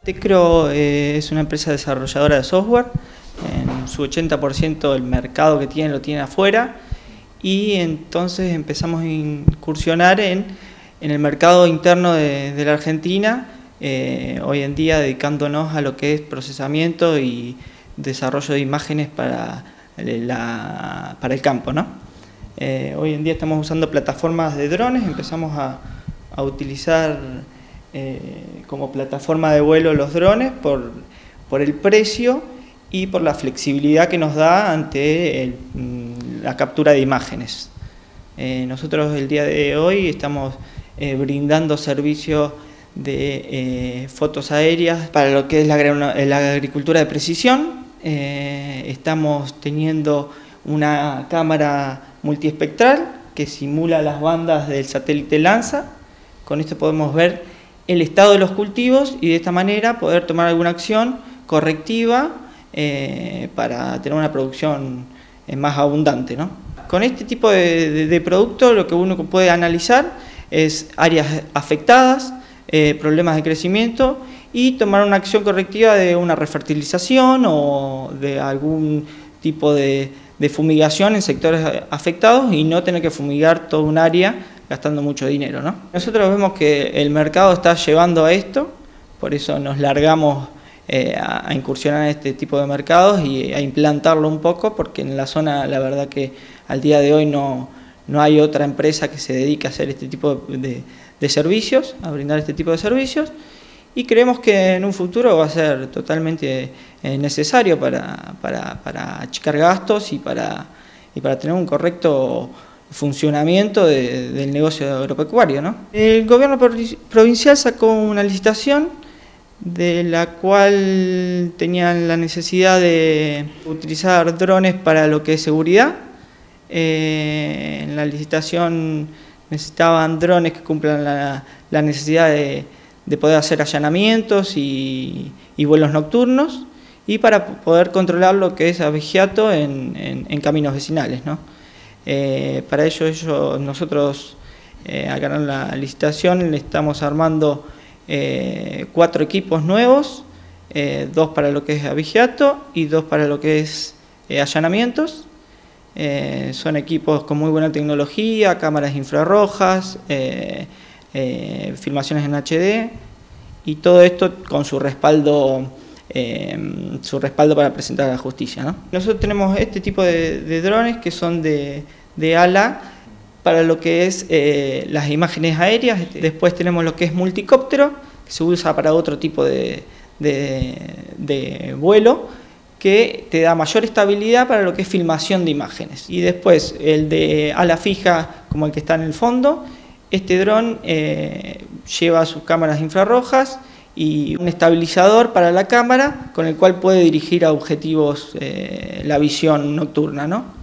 Tecro es una empresa desarrolladora de software. En su 80% del mercado que tiene lo tiene afuera, y entonces empezamos a incursionar en el mercado interno de la Argentina, hoy en día dedicándonos a lo que es procesamiento y desarrollo de imágenes para el campo, ¿no? Hoy en día estamos usando plataformas de drones. Empezamos a utilizar como plataforma de vuelo los drones por el precio y por la flexibilidad que nos da ante la captura de imágenes. Nosotros el día de hoy estamos brindando servicios de fotos aéreas para lo que es la agricultura de precisión. Estamos teniendo una cámara multiespectral que simula las bandas del satélite Lanza. Con esto podemos ver el estado de los cultivos y de esta manera poder tomar alguna acción correctiva para tener una producción más abundante, ¿no? Con este tipo de producto lo que uno puede analizar es áreas afectadas, problemas de crecimiento, y tomar una acción correctiva de una refertilización o de algún tipo de fumigación en sectores afectados, y no tener que fumigar todo un área gastando mucho dinero, ¿no? Nosotros vemos que el mercado está llevando a esto, por eso nos largamos a incursionar en este tipo de mercados y a implantarlo un poco, porque en la zona la verdad que al día de hoy no hay otra empresa que se dedique a hacer este tipo de servicios, a brindar este tipo de servicios, y creemos que en un futuro va a ser totalmente necesario para achicar gastos y para tener un correcto funcionamiento del negocio agropecuario, ¿no? El gobierno provincial sacó una licitación de la cual tenían la necesidad de utilizar drones para lo que es seguridad. En la licitación necesitaban drones que cumplan la necesidad de poder hacer allanamientos y vuelos nocturnos, y para poder controlar lo que es abigeato en caminos vecinales, ¿no? Para ello nosotros acá en la licitación le estamos armando 4 equipos nuevos, 2 para lo que es abigeato y 2 para lo que es allanamientos. Son equipos con muy buena tecnología, cámaras infrarrojas, filmaciones en HD, y todo esto con su respaldo para presentar a la justicia, ¿no? Nosotros tenemos este tipo de drones que son de ala para lo que es las imágenes aéreas. Después tenemos lo que es multicóptero, que se usa para otro tipo de vuelo, que te da mayor estabilidad para lo que es filmación de imágenes. Y después el de ala fija, como el que está en el fondo. Este dron lleva sus cámaras infrarrojas y un estabilizador para la cámara, con el cual puede dirigir a objetivos la visión nocturna, ¿no?